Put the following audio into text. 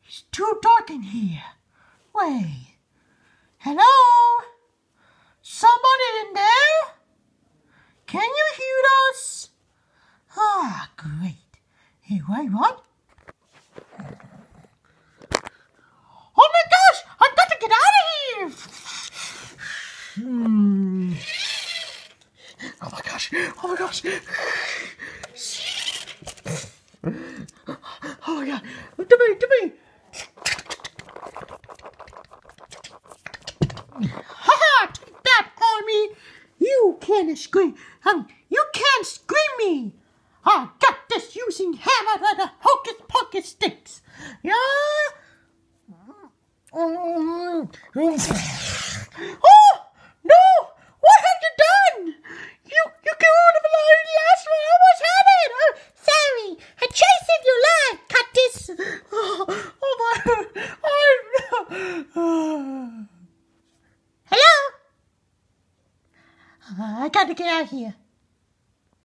It's too dark in here. Wait. Hello? Somebody in there? Can you hear us? Ah, great. Hey, wait, what? Oh my gosh! I've got to get out of here! Oh my gosh! Oh my gosh! Oh my god! To me! Ha! Take that, Army! You can't scream! You can't scream me! I got this using hammer and the hocus pocus sticks! Yeah? Oh! No! What have you done? You killed the last one! I almost had it! Sorry! I tried to save your life! Cut this! Oh my... Hello? I gotta get out of here.